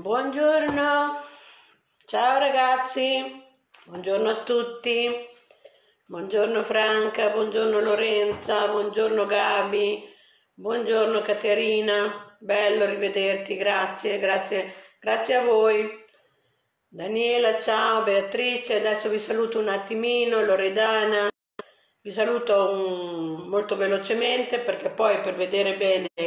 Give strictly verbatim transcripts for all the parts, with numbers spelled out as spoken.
Buongiorno, ciao ragazzi, buongiorno a tutti, buongiorno Franca, buongiorno Lorenza, buongiorno Gabi, buongiorno Caterina, bello rivederti, grazie, grazie, grazie a voi. Daniela, ciao, Beatrice, adesso vi saluto un attimino, Loredana, vi saluto un, molto velocemente perché poi per vedere bene i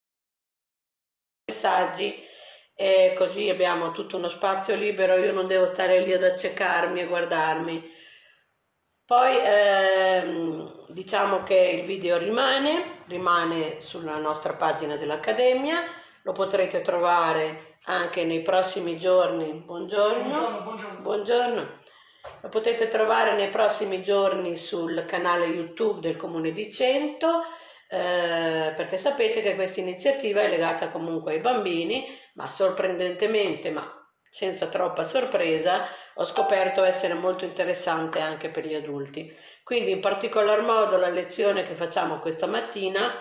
messaggi e così abbiamo tutto uno spazio libero, io non devo stare lì ad accecarmi e guardarmi. Poi ehm, diciamo che il video rimane, rimane sulla nostra pagina dell'Accademia, lo potrete trovare anche nei prossimi giorni. Buongiorno. Buongiorno, buongiorno. Buongiorno. Lo potete trovare nei prossimi giorni sul canale YouTube del Comune di Cento. Eh, perché sapete che questa iniziativa è legata comunque ai bambini, ma sorprendentemente, ma senza troppa sorpresa, ho scoperto essere molto interessante anche per gli adulti. Quindi in particolar modo la lezione che facciamo questa mattina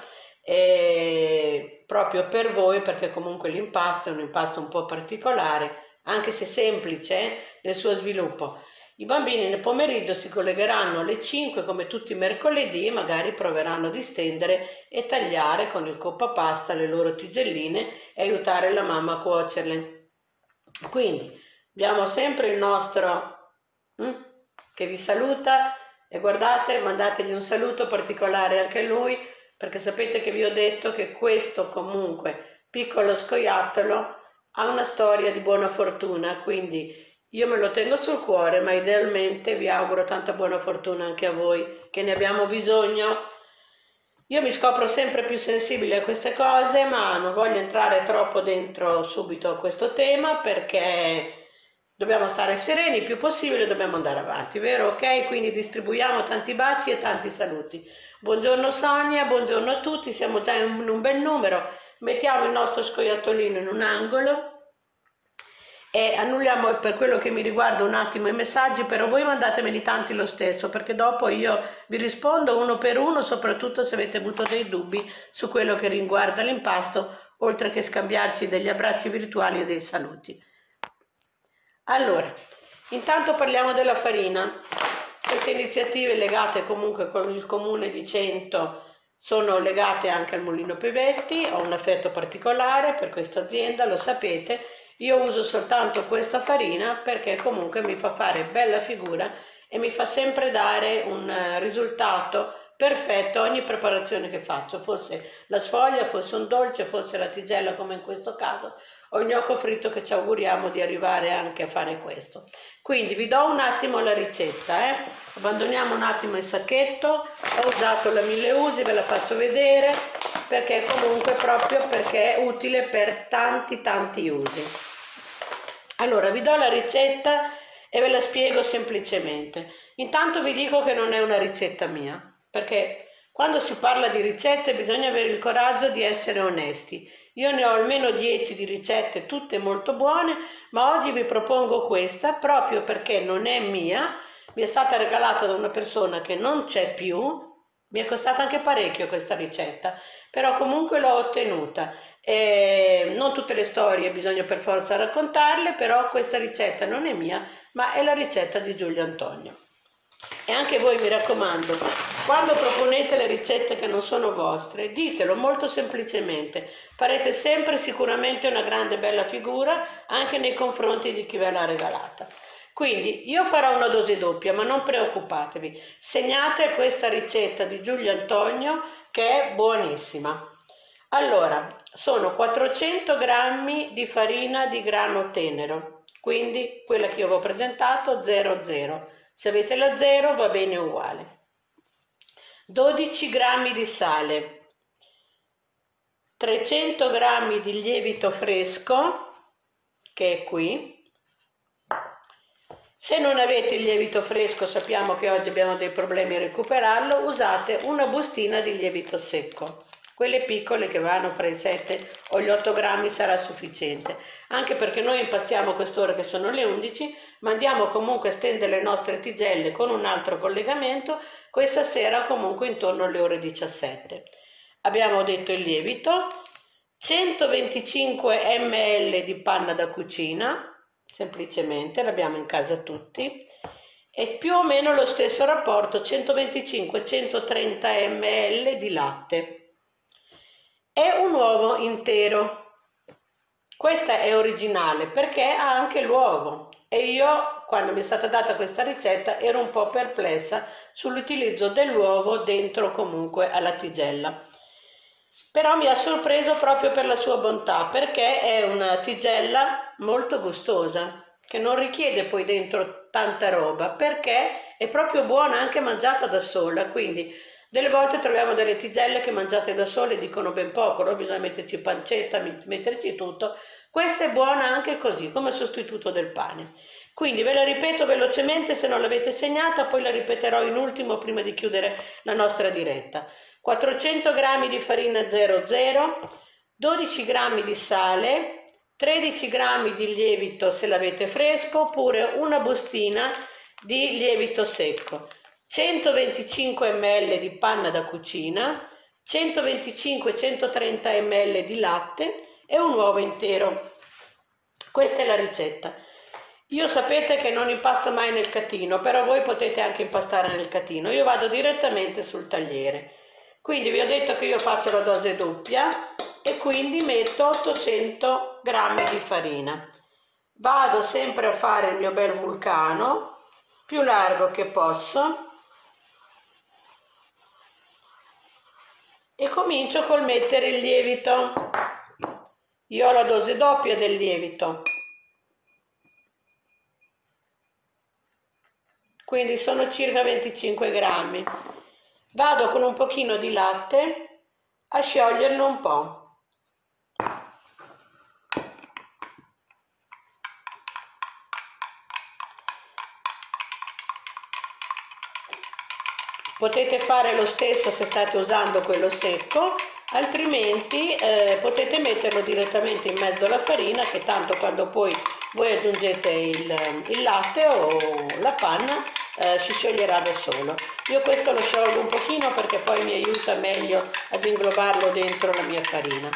è proprio per voi, perché comunque l'impasto è un impasto un po' particolare, anche se semplice nel suo sviluppo. I bambini nel pomeriggio si collegheranno alle cinque come tutti i mercoledì, magari proveranno a distendere e tagliare con il coppapasta le loro tigelline e aiutare la mamma a cuocerle. Quindi abbiamo sempre il nostro hm, che vi saluta e guardate, mandategli un saluto particolare anche a lui, perché sapete che vi ho detto che questo comunque piccolo scoiattolo ha una storia di buona fortuna, quindi io me lo tengo sul cuore, ma idealmente vi auguro tanta buona fortuna anche a voi, che ne abbiamo bisogno. Io mi scopro sempre più sensibile a queste cose, ma non voglio entrare troppo dentro subito a questo tema, perché dobbiamo stare sereni il più possibile, dobbiamo andare avanti, vero? Ok? Quindi distribuiamo tanti baci e tanti saluti. Buongiorno Sonia, buongiorno a tutti, siamo già in un bel numero. Mettiamo il nostro scoiattolino in un angolo e annulliamo per quello che mi riguarda un attimo i messaggi, però voi mandatemeli tanti lo stesso, perché dopo io vi rispondo uno per uno, soprattutto se avete avuto dei dubbi su quello che riguarda l'impasto, oltre che scambiarci degli abbracci virtuali e dei saluti. Allora, intanto parliamo della farina. Queste iniziative legate comunque con il Comune di Cento sono legate anche al Mulino Pevetti, ho un affetto particolare per questa azienda, lo sapete. Io uso soltanto questa farina perché comunque mi fa fare bella figura e mi fa sempre dare un risultato perfetto ogni preparazione che faccio, fosse la sfoglia, fosse un dolce, fosse la tigella come in questo caso, o il gnocco fritto, che ci auguriamo di arrivare anche a fare questo. Quindi vi do un attimo la ricetta, eh? Abbandoniamo un attimo il sacchetto, ho usato la mille usi, ve la faccio vedere, perché comunque proprio perché è utile per tanti tanti usi. Allora vi do la ricetta e ve la spiego semplicemente. Intanto vi dico che non è una ricetta mia, perché quando si parla di ricette bisogna avere il coraggio di essere onesti. Io ne ho almeno dieci di ricette, tutte molto buone, ma oggi vi propongo questa proprio perché non è mia, mi è stata regalata da una persona che non c'è più. Mi è costata anche parecchio questa ricetta, però comunque l'ho ottenuta. E non tutte le storie bisogna per forza raccontarle, però questa ricetta non è mia, ma è la ricetta di Giulio Antonio. E anche voi, mi raccomando, quando proponete le ricette che non sono vostre, ditelo molto semplicemente. Farete sempre sicuramente una grande bella figura anche nei confronti di chi ve l'ha regalata. Quindi io farò una dose doppia, ma non preoccupatevi, segnate questa ricetta di Giulio Antonio che è buonissima. Allora, sono quattrocento grammi di farina di grano tenero, quindi quella che io vi ho presentato zero zero, se avete la zero va bene uguale. dodici grammi di sale, trecento grammi di lievito fresco, che è qui. Se non avete il lievito fresco, sappiamo che oggi abbiamo dei problemi a recuperarlo, usate una bustina di lievito secco. Quelle piccole che vanno fra i sette o gli otto grammi sarà sufficiente, anche perché noi impastiamo quest'ora che sono le undici, ma andiamo comunque a stendere le nostre tigelle con un altro collegamento questa sera comunque intorno alle ore diciassette. Abbiamo detto il lievito, centoventicinque millilitri di panna da cucina, semplicemente, l'abbiamo in casa tutti, e più o meno lo stesso rapporto, centoventicinque centotrenta millilitri di latte e un uovo intero. Questa è originale perché ha anche l'uovo e io, quando mi è stata data questa ricetta, ero un po' perplessa sull'utilizzo dell'uovo dentro comunque alla tigella. Però mi ha sorpreso proprio per la sua bontà, perché è una tigella molto gustosa, che non richiede poi dentro tanta roba, perché è proprio buona anche mangiata da sola, quindi delle volte troviamo delle tigelle che mangiate da sole dicono ben poco, no? Bisogna metterci pancetta, metterci tutto. Questa è buona anche così, come sostituto del pane. Quindi ve la ripeto velocemente, se non l'avete segnata, poi la ripeterò in ultimo prima di chiudere la nostra diretta. quattrocento grammi di farina zero zero, dodici grammi di sale, tredici grammi di lievito se l'avete fresco, oppure una bustina di lievito secco, centoventicinque millilitri di panna da cucina, centoventicinque centotrenta millilitri di latte e un uovo intero. Questa è la ricetta. Io sapete che non impasto mai nel catino, però voi potete anche impastare nel catino. Io vado direttamente sul tagliere. Quindi vi ho detto che io faccio la dose doppia e quindi metto ottocento grammi di farina. Vado sempre a fare il mio bel vulcano, più largo che posso, e comincio col mettere il lievito. Io ho la dose doppia del lievito, quindi sono circa venticinque grammi. Vado con un pochino di latte a scioglierlo un po'. Potete fare lo stesso se state usando quello secco, altrimenti eh, potete metterlo direttamente in mezzo alla farina, che tanto quando poi voi aggiungete il, il latte o la panna eh, si scioglierà da solo. Io questo lo sciolgo un pochino perché poi mi aiuta meglio ad inglobarlo dentro la mia farina.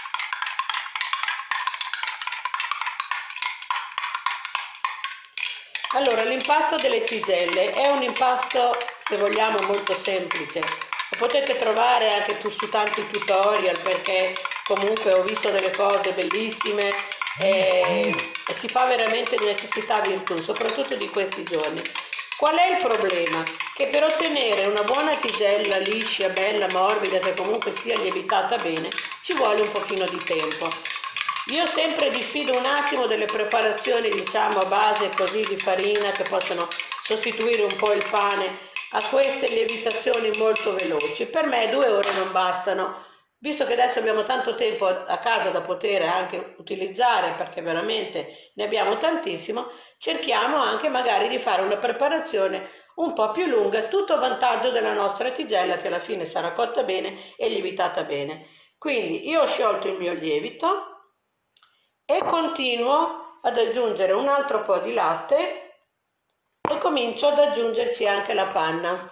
Allora, l'impasto delle tigelle è un impasto, se vogliamo, molto semplice. Lo potete trovare anche tu su tanti tutorial, perché comunque ho visto delle cose bellissime e, e si fa veramente di necessità virtù, soprattutto di questi giorni. Qual è il problema? Che per ottenere una buona tigella liscia, bella, morbida, che comunque sia lievitata bene, ci vuole un pochino di tempo. Io sempre diffido un attimo delle preparazioni, diciamo, a base così di farina, che possono sostituire un po' il pane, a queste lievitazioni molto veloci. Per me due ore non bastano. Visto che adesso abbiamo tanto tempo a casa da poter anche utilizzare, perché veramente ne abbiamo tantissimo, cerchiamo anche magari di fare una preparazione un po' più lunga, tutto a vantaggio della nostra tigella, che alla fine sarà cotta bene e lievitata bene. Quindi io ho sciolto il mio lievito e continuo ad aggiungere un altro po' di latte e comincio ad aggiungerci anche la panna.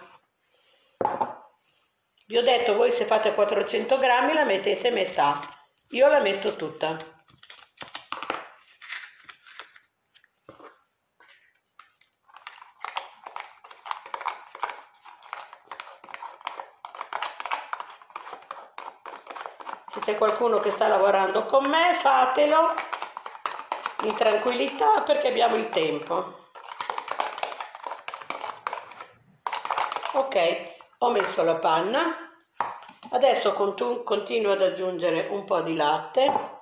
Vi ho detto, voi se fate quattrocento grammi la mettete metà, io la metto tutta. Se c'è qualcuno che sta lavorando con me, fatelo in tranquillità, perché abbiamo il tempo. Ok, ho messo la panna, adesso continuo ad aggiungere un po' di latte,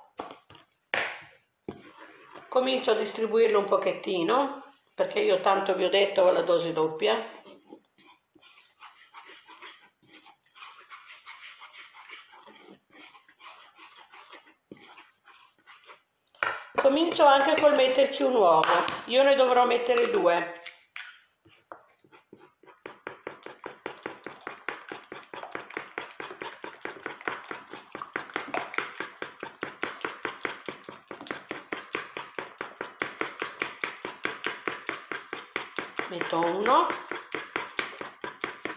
comincio a distribuirlo un pochettino, perché io tanto vi ho detto ho la dose doppia. Comincio anche col metterci un uovo, io ne dovrò mettere due. Metto uno,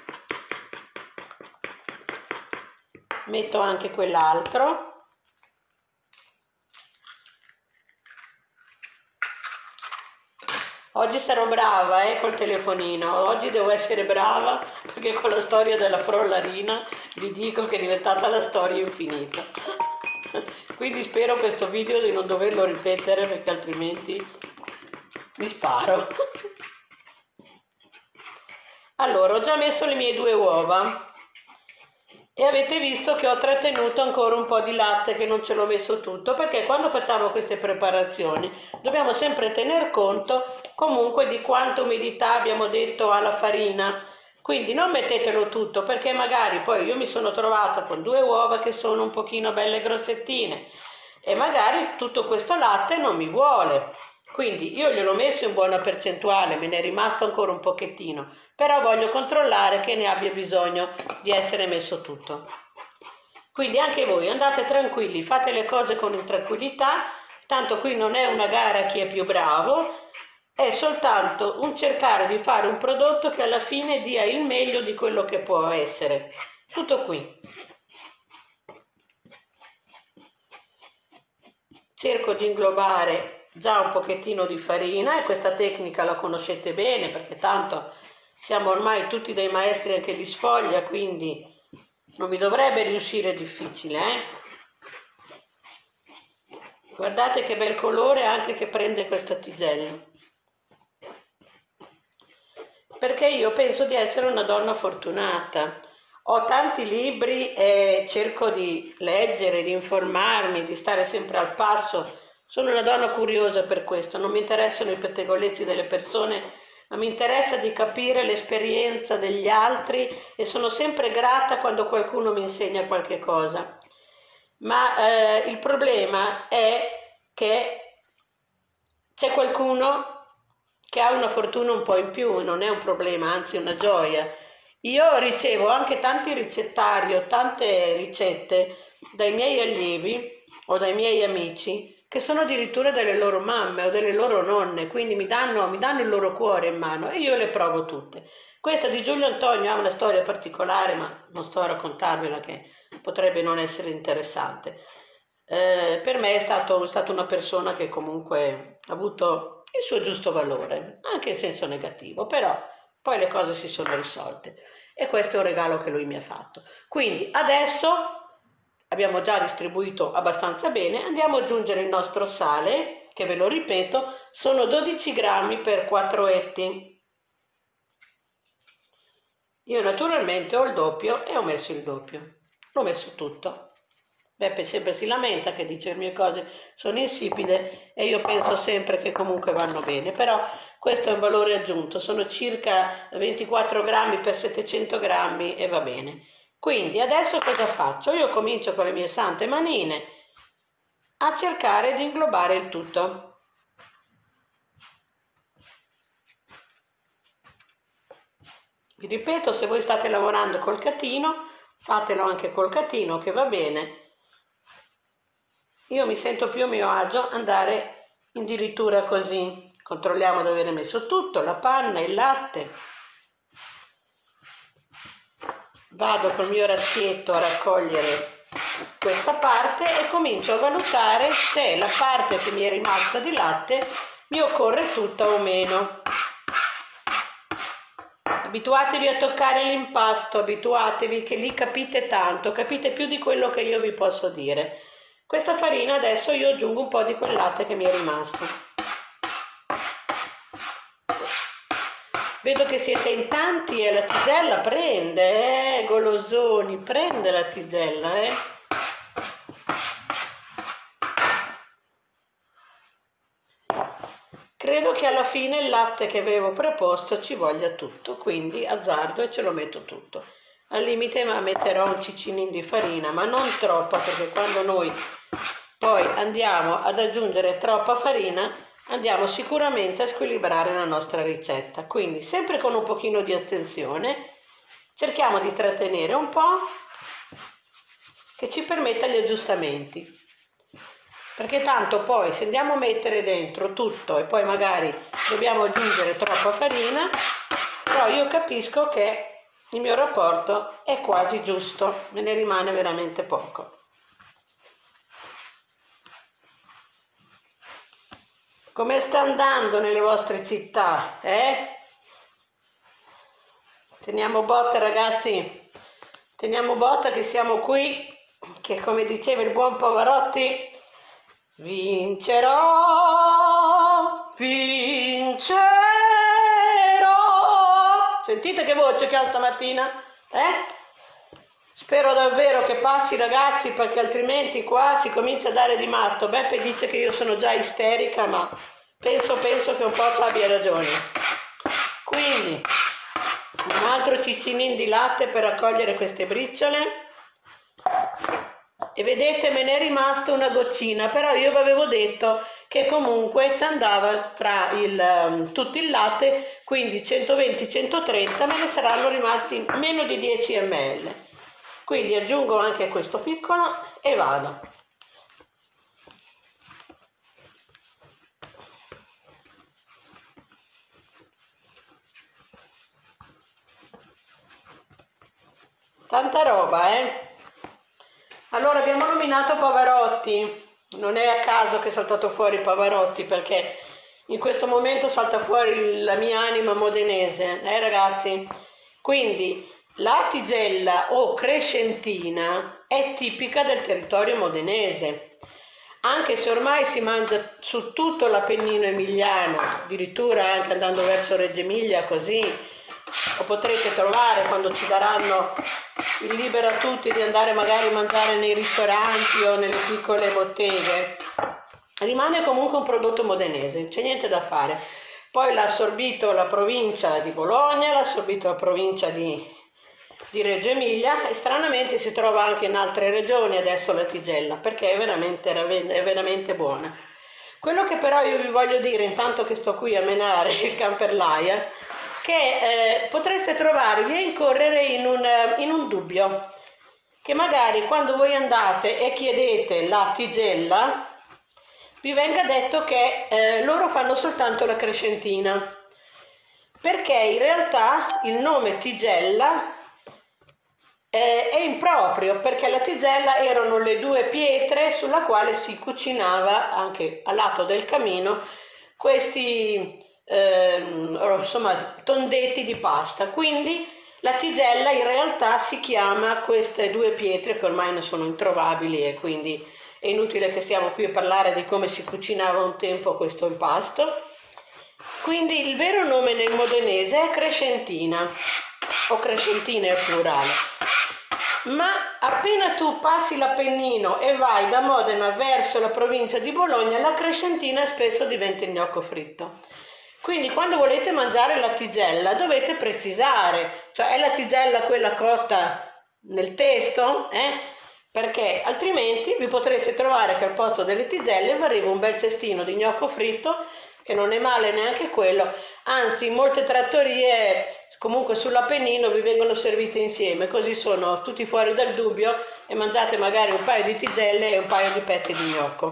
metto anche quell'altro, Oggi sarò brava, eh, col telefonino. Oggi devo essere brava perché con la storia della frollarina vi dico che è diventata la storia infinita. Quindi spero questo video di non doverlo ripetere perché altrimenti mi sparo. Allora, ho già messo le mie due uova e avete visto che ho trattenuto ancora un po' di latte, che non ce l'ho messo tutto, perché quando facciamo queste preparazioni dobbiamo sempre tener conto comunque di quanta umidità abbiamo detto alla farina, quindi non mettetelo tutto, perché magari poi io mi sono trovata con due uova che sono un pochino belle grossettine e magari tutto questo latte non mi vuole, quindi io gliel'ho messo in buona percentuale, me ne è rimasto ancora un pochettino, però voglio controllare che ne abbia bisogno di essere messo tutto. Quindi anche voi andate tranquilli, fate le cose con tranquillità, tanto qui non è una gara a chi è più bravo, è soltanto un cercare di fare un prodotto che alla fine dia il meglio di quello che può essere. Tutto qui. Cerco di inglobare già un pochettino di farina e questa tecnica la conoscete bene perché tanto siamo ormai tutti dei maestri anche di sfoglia, quindi non mi dovrebbe riuscire difficile, eh? Guardate che bel colore anche che prende questa tigella. Perché io penso di essere una donna fortunata. Ho tanti libri e cerco di leggere, di informarmi, di stare sempre al passo. Sono una donna curiosa per questo, non mi interessano i pettegolezzi delle persone, ma mi interessa di capire l'esperienza degli altri e sono sempre grata quando qualcuno mi insegna qualche cosa. Ma eh, il problema è che c'è qualcuno che ha una fortuna un po' in più, non è un problema, anzi una gioia. Io ricevo anche tanti ricettari o tante ricette dai miei allievi o dai miei amici che sono addirittura delle loro mamme o delle loro nonne, quindi mi danno, mi danno il loro cuore in mano e io le provo tutte. Questa di Giulio Antonio ha una storia particolare, ma non sto a raccontarvela che potrebbe non essere interessante. Eh, per me è stato, è stata una persona che comunque ha avuto il suo giusto valore, anche in senso negativo, però poi le cose si sono risolte e questo è un regalo che lui mi ha fatto. Quindi adesso abbiamo già distribuito abbastanza bene, andiamo ad aggiungere il nostro sale, che ve lo ripeto, sono dodici grammi per quattro etti. Io naturalmente ho il doppio e ho messo il doppio, l'ho messo tutto. Beppe sempre si lamenta che dice le mie cose sono insipide e io penso sempre che comunque vanno bene, però questo è un valore aggiunto, sono circa ventiquattro grammi per settecento grammi e va bene. Quindi adesso cosa faccio? Io comincio con le mie sante manine a cercare di inglobare il tutto. Vi ripeto, se voi state lavorando col catino, fatelo anche col catino che va bene. Io mi sento più a mio agio andare addirittura così. Controlliamo di aver messo tutto, la panna, il latte. Vado col mio raschietto a raccogliere questa parte e comincio a valutare se la parte che mi è rimasta di latte mi occorre tutta o meno. Abituatevi a toccare l'impasto, abituatevi che lì capite tanto, capite più di quello che io vi posso dire. Questa farina adesso io aggiungo un po' di quel latte che mi è rimasto. Vedo che siete in tanti e la tigella prende, eh, golosoni, prende la tigella, eh. Credo che alla fine il latte che avevo preposto ci voglia tutto, quindi azzardo e ce lo metto tutto. Al limite metterò un ciccinin di farina, ma non troppa, perché quando noi poi andiamo ad aggiungere troppa farina andiamo sicuramente a squilibrare la nostra ricetta. Quindi sempre con un pochino di attenzione cerchiamo di trattenere un po' che ci permetta gli aggiustamenti, perché tanto poi se andiamo a mettere dentro tutto e poi magari dobbiamo aggiungere troppa farina, però io capisco che il mio rapporto è quasi giusto, me ne rimane veramente poco. Come sta andando nelle vostre città, eh? Teniamo botta, ragazzi, teniamo botta che siamo qui, che come diceva il buon Pavarotti, vincerò, vincerò. Sentite che voce che ho stamattina, eh? Spero davvero che passi, ragazzi, perché altrimenti qua si comincia a dare di matto. Beppe dice che io sono già isterica, ma penso, penso che un po' ci abbia ragione. Quindi, un altro cicinin di latte per raccogliere queste briciole. E vedete, me ne è rimasta una goccina, però io vi avevo detto che comunque ci andava tra il, tutto il latte, quindi centoventi centotrenta, me ne saranno rimasti meno di dieci millilitri. Quindi aggiungo anche questo piccolo e vado. Tanta roba, eh? Allora, abbiamo nominato Pavarotti. Non è a caso che è saltato fuori Pavarotti, perché in questo momento salta fuori la mia anima modenese, eh ragazzi? Quindi la tigella o crescentina è tipica del territorio modenese, anche se ormai si mangia su tutto l'Appennino emiliano, addirittura anche andando verso Reggio Emilia, così lo potrete trovare quando ci daranno il libero a tutti di andare magari a mangiare nei ristoranti o nelle piccole botteghe. Rimane comunque un prodotto modenese, c'è niente da fare. Poi l'ha assorbito la provincia di Bologna, l'ha assorbito la provincia di, di Reggio Emilia e stranamente si trova anche in altre regioni adesso la tigella, perché è veramente, è veramente buona. Quello che però io vi voglio dire, intanto che sto qui a menare il camperlaia, che eh, potreste trovarvi a incorrere in un, in un dubbio, che magari quando voi andate e chiedete la tigella vi venga detto che eh, loro fanno soltanto la crescentina, perché in realtà il nome tigella eh, è improprio, perché la tigella erano le due pietre sulla quale si cucinava anche al lato del camino questi eh, insomma tondetti di pasta. Quindi la tigella in realtà si chiama queste due pietre che ormai ne sono introvabili e quindi è inutile che stiamo qui a parlare di come si cucinava un tempo questo impasto. Quindi il vero nome nel modenese è crescentina o crescentina è plurale, ma appena tu passi l'Appennino e vai da Modena verso la provincia di Bologna, la crescentina spesso diventa il gnocco fritto. Quindi quando volete mangiare la tigella dovete precisare, cioè è la tigella quella cotta nel testo, eh? Perché altrimenti vi potreste trovare che al posto delle tigelle vi arriva un bel cestino di gnocco fritto, che non è male neanche quello, anzi in molte trattorie comunque sull'Appennino vi vengono servite insieme, così sono tutti fuori dal dubbio e mangiate magari un paio di tigelle e un paio di pezzi di gnocco.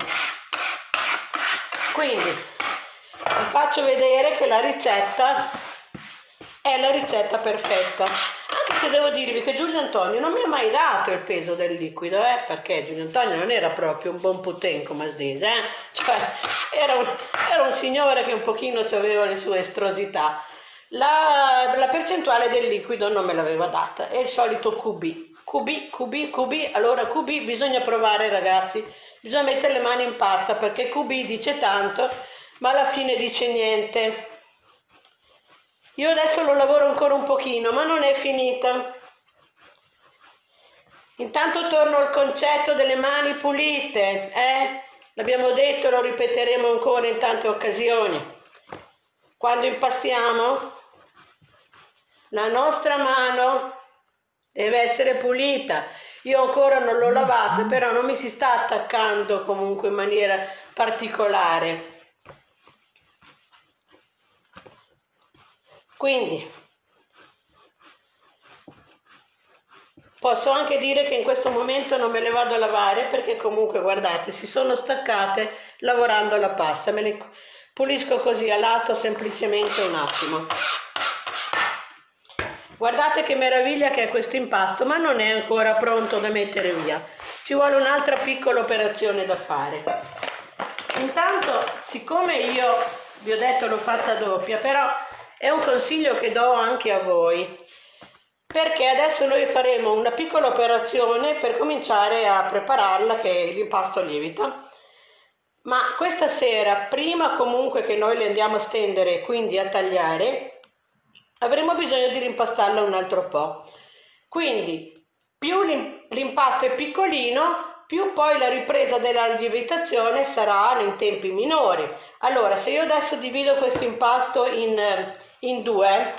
Quindi vi faccio vedere che la ricetta è la ricetta perfetta, anche se devo dirvi che Giulio Antonio non mi ha mai dato il peso del liquido, eh? Perché Giulio Antonio non era proprio un buon putten come si dice, eh? Cioè, era, un, era un signore che un pochino aveva le sue estrosità. La, la percentuale del liquido non me l'aveva data, è il solito Q B, Q B, Q B, Q B, allora Q B bisogna provare ragazzi, bisogna mettere le mani in pasta perché Q B dice tanto ma alla fine dice niente. Io adesso lo lavoro ancora un pochino, ma non è finita. Intanto torno al concetto delle mani pulite, eh? L'abbiamo detto, lo ripeteremo ancora in tante occasioni. Quando impastiamo, la nostra mano deve essere pulita. Io ancora non l'ho lavata, però non mi si sta attaccando comunque in maniera particolare. Quindi posso anche dire che in questo momento non me le vado a lavare perché comunque guardate si sono staccate lavorando la pasta, me le pulisco così a lato semplicemente un attimo. Guardate che meraviglia che è questo impasto, ma non è ancora pronto da mettere via, ci vuole un'altra piccola operazione da fare. Intanto, siccome io vi ho detto l'ho fatta doppia, però è un consiglio che do anche a voi, perché adesso noi faremo una piccola operazione per cominciare a prepararla, che è l'impasto lievita. Ma questa sera, prima comunque che noi le andiamo a stendere e quindi a tagliare, avremo bisogno di rimpastarla un altro po'. Quindi più l'impasto è piccolino, più poi la ripresa della lievitazione sarà in tempi minori. Allora, se io adesso divido questo impasto in, in due,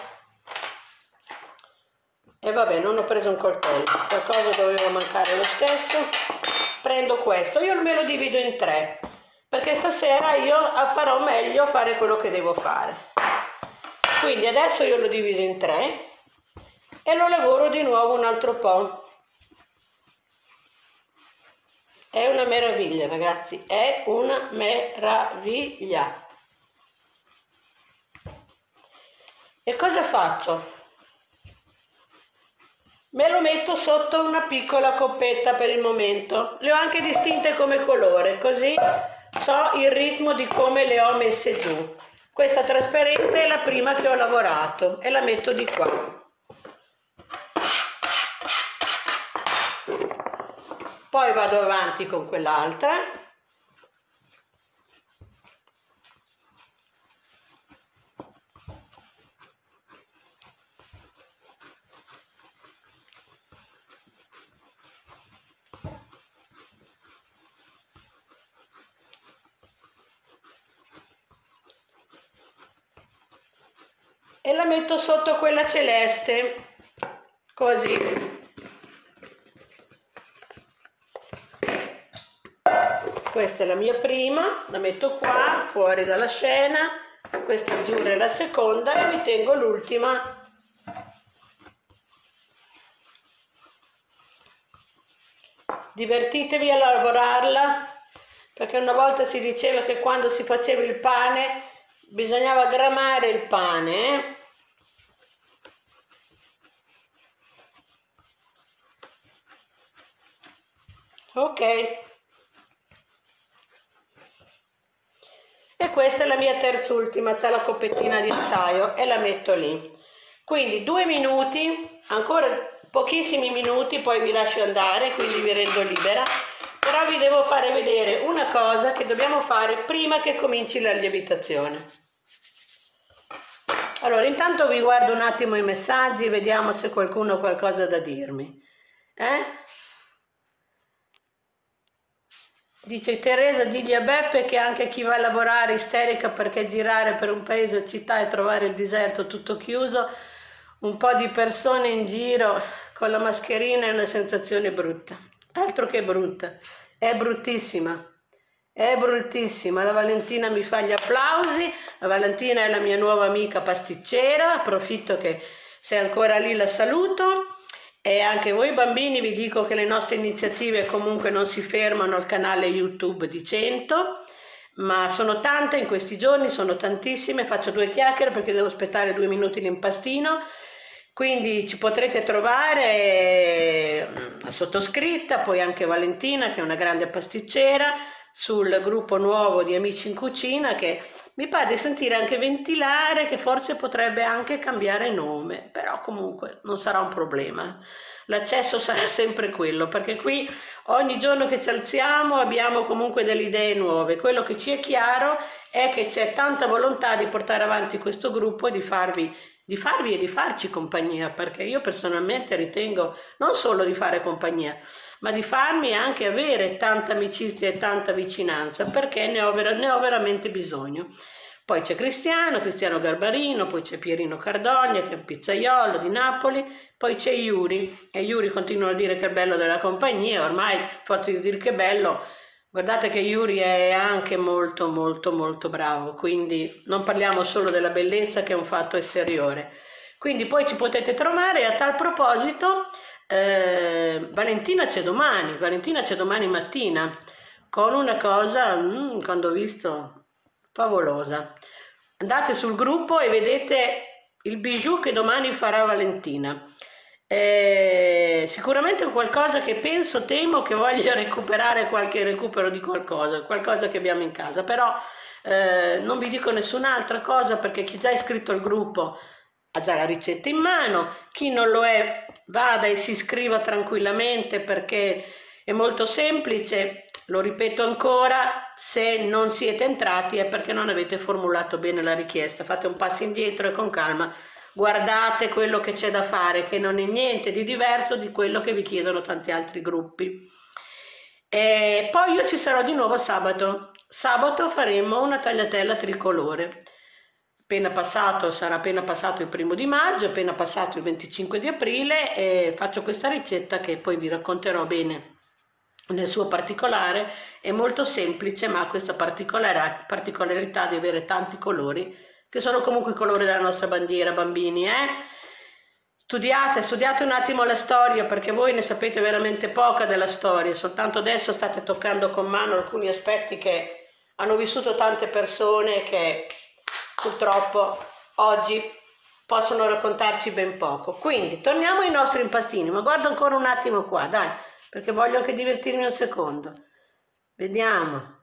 e vabbè, non ho preso un coltello, qualcosa doveva mancare lo stesso, prendo questo, io me lo divido in tre, perché stasera io farò meglio fare quello che devo fare. Quindi adesso io l'ho diviso in tre e lo lavoro di nuovo un altro po'. È una meraviglia, ragazzi, è una meraviglia. E cosa faccio? Me lo metto sotto una piccola coppetta per il momento. Le ho anche distinte come colore, così so il ritmo di come le ho messe giù. Questa trasparente è la prima che ho lavorato e la metto di qua. Poi vado avanti con quell'altra. E la metto sotto quella celeste, così. Questa è la mia prima, la metto qua, fuori dalla scena, questa azzurra è la seconda e mi tengo l'ultima. Divertitevi a lavorarla, perché una volta si diceva che quando si faceva il pane bisognava gramare il pane, eh? Ok. E questa è la mia terz'ultima, c'è la coppettina di acciaio e la metto lì. Quindi due minuti, ancora pochissimi minuti, poi vi lascio andare, quindi vi rendo libera. Però vi devo fare vedere una cosa che dobbiamo fare prima che cominci la lievitazione. Allora, intanto vi guardo un attimo i messaggi, vediamo se qualcuno ha qualcosa da dirmi. Eh? Dice Teresa, digli a Beppe che anche chi va a lavorare isterica perché girare per un paese o città e trovare il deserto tutto chiuso, un po' di persone in giro con la mascherina è una sensazione brutta. Altro che brutta, è bruttissima, è bruttissima. La Valentina mi fa gli applausi, la Valentina è la mia nuova amica pasticcera, approfitto che sei ancora lì, la saluto. E anche voi bambini vi dico che le nostre iniziative comunque non si fermano al canale YouTube di cento, ma sono tante in questi giorni, sono tantissime. Faccio due chiacchiere perché devo aspettare due minuti l'impastino, quindi ci potrete trovare la sottoscritta, poi anche Valentina che è una grande pasticcera, sul gruppo nuovo di Amici in Cucina, che mi pare di sentire anche ventilare che forse potrebbe anche cambiare nome, però comunque non sarà un problema. L'accesso sarà sempre quello, perché qui ogni giorno che ci alziamo abbiamo comunque delle idee nuove. Quello che ci è chiaro è che c'è tanta volontà di portare avanti questo gruppo e di farvi di farvi e di farci compagnia, perché io personalmente ritengo non solo di fare compagnia, ma di farmi anche avere tanta amicizia e tanta vicinanza, perché ne ho, ne ho veramente bisogno. Poi c'è Cristiano, Cristiano Garbarino, poi c'è Pierino Cardogna, che è un pizzaiolo di Napoli, poi c'è Yuri, e Yuri continua a dire che è bello della compagnia, ormai forse di dire che è bello, guardate che Yuri è anche molto molto molto bravo, quindi non parliamo solo della bellezza che è un fatto esteriore. Quindi poi ci potete trovare, e a tal proposito eh, Valentina c'è domani, Valentina c'è domani mattina con una cosa, mm, quando ho visto, favolosa. Andate sul gruppo e vedete il bijou che domani farà Valentina. Eh, sicuramente qualcosa che penso, temo che voglia recuperare qualche recupero di qualcosa, qualcosa che abbiamo in casa, però eh, non vi dico nessun'altra cosa perché chi già è iscritto al gruppo ha già la ricetta in mano, chi non lo è vada e si iscriva tranquillamente perché è molto semplice, lo ripeto ancora, se non siete entrati è perché non avete formulato bene la richiesta, fate un passo indietro e con calma guardate quello che c'è da fare, che non è niente di diverso di quello che vi chiedono tanti altri gruppi. E poi io ci sarò di nuovo sabato. Sabato faremo una tagliatella tricolore. Appena passato, sarà appena passato il primo di maggio, appena passato il venticinque di aprile e faccio questa ricetta che poi vi racconterò bene nel suo particolare. È molto semplice ma ha questa particolarità di avere tanti colori che sono comunque i colori della nostra bandiera, bambini, eh? Studiate, studiate un attimo la storia perché voi ne sapete veramente poca della storia, soltanto adesso state toccando con mano alcuni aspetti che hanno vissuto tante persone che purtroppo oggi possono raccontarci ben poco. Quindi torniamo ai nostri impastini, ma guardo ancora un attimo qua, dai, perché voglio anche divertirmi un secondo. Vediamo.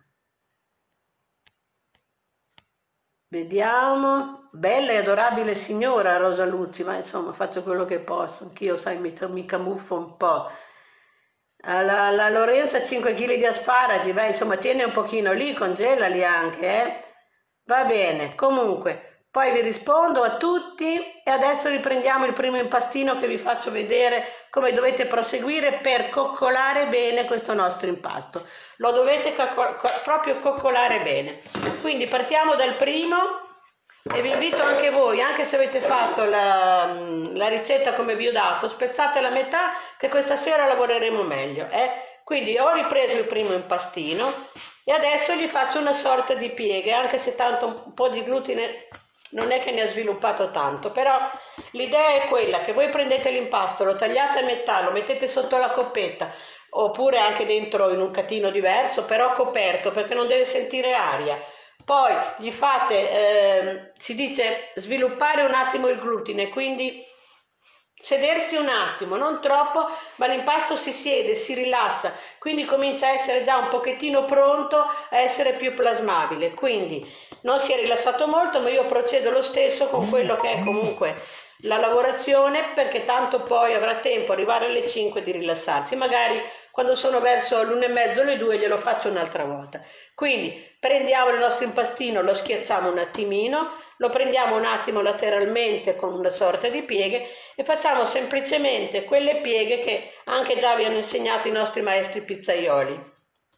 Vediamo, bella e adorabile signora Rosa Luzzi, ma insomma faccio quello che posso, anch'io sai mi, mi camuffo un po'. La, la Lorenza cinque chili di asparagi, beh insomma tiene un pochino lì, congelali anche, eh? Va bene, comunque, poi vi rispondo a tutti e adesso riprendiamo il primo impastino che vi faccio vedere come dovete proseguire per coccolare bene questo nostro impasto. Lo dovete co co proprio coccolare bene. Quindi partiamo dal primo e vi invito anche voi, anche se avete fatto la, la ricetta come vi ho dato, spezzate la metà che questa sera lavoreremo meglio. Eh? Quindi ho ripreso il primo impastino e adesso gli faccio una sorta di pieghe, anche se tanto un po' di glutine non è che ne ha sviluppato tanto, però l'idea è quella che voi prendete l'impasto, lo tagliate a metà, lo mettete sotto la coppetta, oppure anche dentro in un catino diverso, però coperto perché non deve sentire aria. Poi gli fate, eh, si dice, sviluppare un attimo il glutine, quindi sedersi un attimo, non troppo, ma l'impasto si siede, si rilassa, quindi comincia a essere già un pochettino pronto a essere più plasmabile. Quindi non si è rilassato molto, ma io procedo lo stesso con quello che è comunque la lavorazione, perché tanto poi avrà tempo arrivare alle cinque di rilassarsi, magari quando sono verso l'una e mezzo, le due glielo faccio un'altra volta. Quindi prendiamo il nostro impastino, lo schiacciamo un attimino, lo prendiamo un attimo lateralmente con una sorta di pieghe e facciamo semplicemente quelle pieghe che anche già vi hanno insegnato i nostri maestri pizzaioli.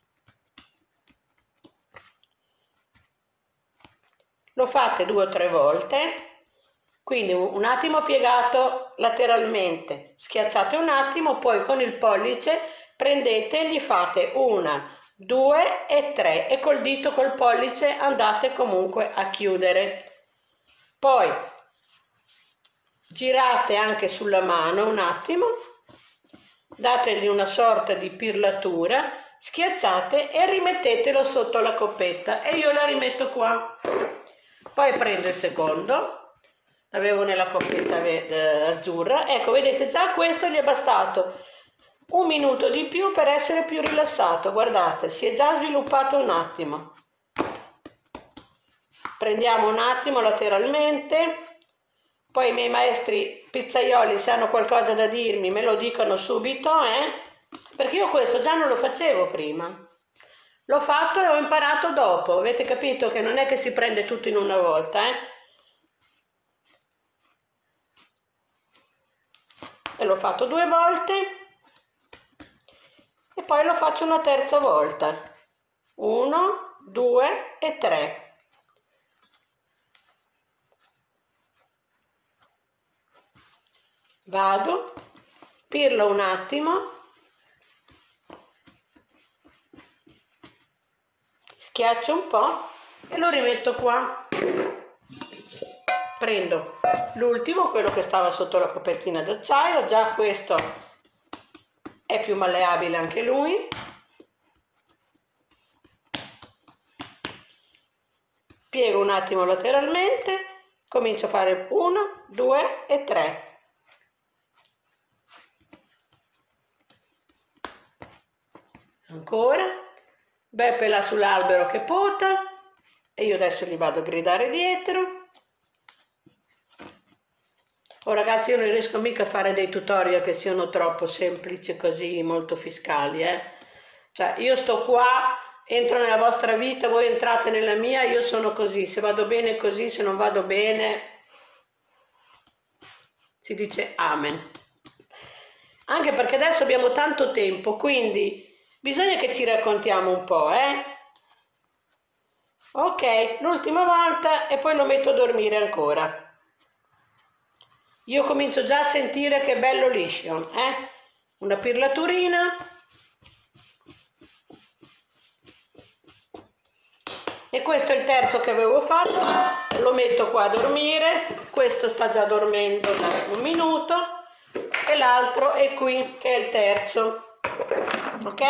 Lo fate due o tre volte, quindi un attimo piegato lateralmente, schiacciate un attimo, poi con il pollice prendete e gli fate una, due e tre e col dito, col pollice andate comunque a chiudere. Poi girate anche sulla mano un attimo, dategli una sorta di pirlatura, schiacciate e rimettetelo sotto la coppetta e io la rimetto qua. Poi prendo il secondo, l'avevo nella coppetta eh, azzurra, ecco vedete già questo gli è bastato un minuto di più per essere più rilassato, guardate si è già sviluppato un attimo. Prendiamo un attimo lateralmente, poi i miei maestri pizzaioli se hanno qualcosa da dirmi me lo dicono subito, eh? Perché io questo già non lo facevo prima, l'ho fatto e ho imparato dopo, avete capito che non è che si prende tutto in una volta, eh? E l'ho fatto due volte e poi lo faccio una terza volta, uno, due e tre. Vado, pirlo un attimo, schiaccio un po' e lo rimetto qua. Prendo l'ultimo, quello che stava sotto la copertina d'acciaio, già questo è più malleabile anche lui. Piego un attimo lateralmente, comincio a fare uno, due e tre. ancora, Beppe là sull'albero che pota e io adesso gli vado a gridare dietro. Oh ragazzi, io non riesco mica a fare dei tutorial che siano troppo semplici, così molto fiscali, eh. Cioè io sto qua, entro nella vostra vita, voi entrate nella mia, io sono così, se vado bene così, se non vado bene si dice amen. Anche perché adesso abbiamo tanto tempo, quindi bisogna che ci raccontiamo un po', eh. Ok, l'ultima volta e poi lo metto a dormire ancora. Io comincio già a sentire che bello liscio, eh? Una pirlaturina. E questo è il terzo che avevo fatto, lo metto qua a dormire, questo sta già dormendo da un minuto e l'altro è qui che è il terzo, ok?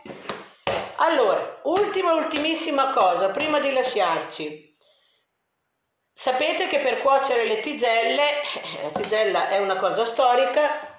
Allora, ultima ultimissima cosa, prima di lasciarci. Sapete che per cuocere le tigelle, la tigella è una cosa storica,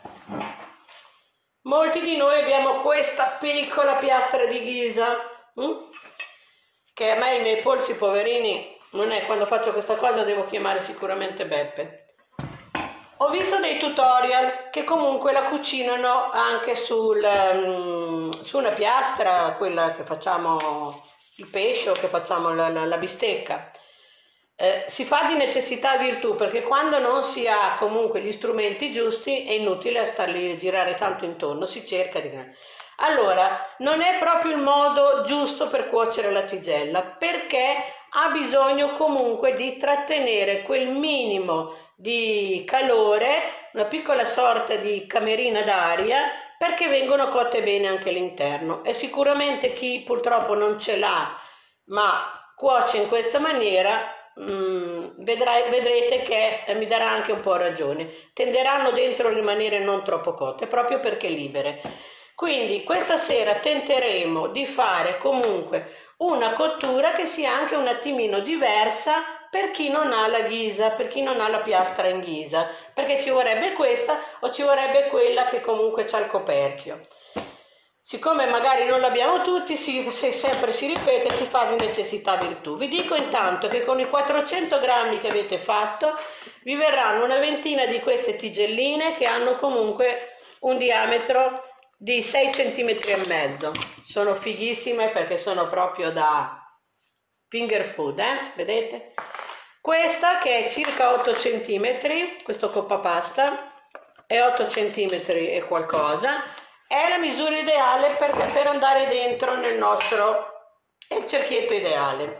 molti di noi abbiamo questa piccola piastra di ghisa, hm? Che a me i miei polsi poverini, non è, quando faccio questa cosa devo chiamare sicuramente Beppe. Ho visto dei tutorial che comunque la cucinano anche sul, um, su una piastra, quella che facciamo il pesce o che facciamo la, la, la bistecca. Eh, si fa di necessità virtù, perché quando non si ha comunque gli strumenti giusti è inutile starli a girare tanto intorno, si cerca di... Allora, non è proprio il modo giusto per cuocere la tigella, perché ha bisogno comunque di trattenere quel minimo di calore, una piccola sorta di camerina d'aria, perché vengono cotte bene anche all'interno. E sicuramente chi purtroppo non ce l'ha, ma cuoce in questa maniera, Mm, vedrai, vedrete che eh, mi darà anche un po' ragione, tenderanno dentro a rimanere non troppo cotte proprio perché libere. Quindi questa sera tenteremo di fare comunque una cottura che sia anche un attimino diversa per chi non ha la ghisa, per chi non ha la piastra in ghisa, perché ci vorrebbe questa o ci vorrebbe quella che comunque c'ha il coperchio. Siccome magari non l'abbiamo tutti, si, se sempre si ripete, si fa di necessità virtù. Vi dico intanto che con i quattrocento grammi che avete fatto vi verranno una ventina di queste tigelline che hanno comunque un diametro di sei centimetri e mezzo. Sono fighissime perché sono proprio da finger food, eh? Vedete? Questa che è circa otto centimetri, questo coppapasta è otto centimetri e qualcosa. È la misura ideale per, per andare dentro nel nostro è il cerchietto ideale.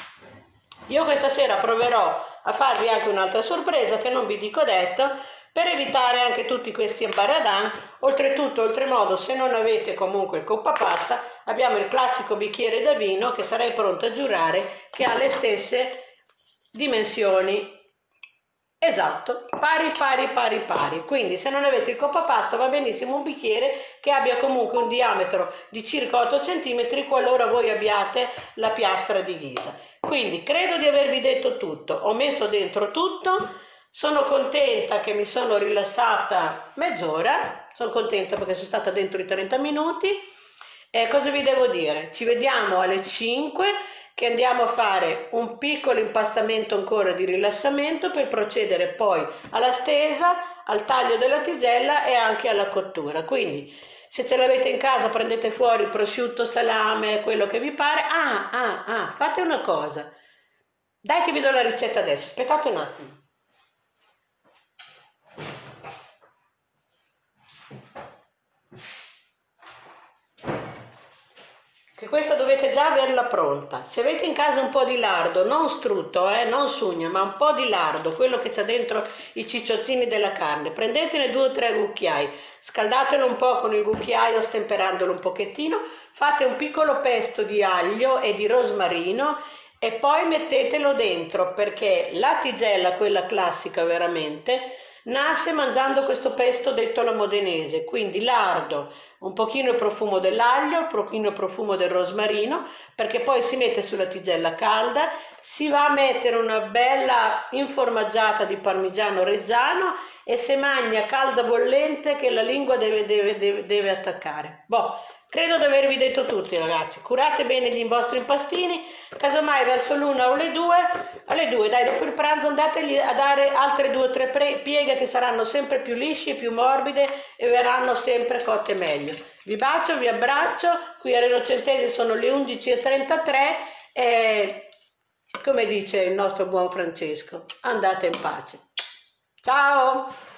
Io questa sera proverò a farvi anche un'altra sorpresa che non vi dico adesso, per evitare anche tutti questi imbaradan. Oltretutto, oltremodo, se non avete comunque il coppapasta, abbiamo il classico bicchiere da vino che sarei pronta a giurare che ha le stesse dimensioni. Esatto, pari pari pari pari, quindi se non avete il coppapasta va benissimo un bicchiere che abbia comunque un diametro di circa otto centimetri qualora voi abbiate la piastra di ghisa. Quindi credo di avervi detto tutto, ho messo dentro tutto, sono contenta che mi sono rilassata mezz'ora, sono contenta perché sono stata dentro i trenta minuti e cosa vi devo dire? Ci vediamo alle cinque che andiamo a fare un piccolo impastamento ancora di rilassamento per procedere poi alla stesa, al taglio della tigella e anche alla cottura. Quindi se ce l'avete in casa prendete fuori prosciutto, salame, quello che vi pare. Ah, ah, ah, fate una cosa. Dai che vi do la ricetta adesso, aspettate un attimo. Che questa dovete già averla pronta. Se avete in casa un po' di lardo, non strutto, eh, non sugna, ma un po' di lardo, quello che c'è dentro i cicciottini della carne, prendetene due o tre cucchiai, scaldatelo un po' con il cucchiaio stemperandolo un pochettino, fate un piccolo pesto di aglio e di rosmarino e poi mettetelo dentro, perché la tigella, quella classica veramente, nasce mangiando questo pesto detto alla modenese, quindi lardo, un pochino il profumo dell'aglio, un pochino il profumo del rosmarino, perché poi si mette sulla tigella calda, si va a mettere una bella informaggiata di parmigiano reggiano e se mangia calda bollente che la lingua deve, deve, deve, deve attaccare. Boh, credo di avervi detto tutti ragazzi, curate bene i vostri impastini, casomai verso l'una o le due, alle due dai dopo il pranzo andategli a dare altre due o tre pieghe che saranno sempre più lisce, più morbide e verranno sempre cotte meglio. Vi bacio, vi abbraccio, qui a Reno Centese sono le undici e trentatré e come dice il nostro buon Francesco, andate in pace. Ciao!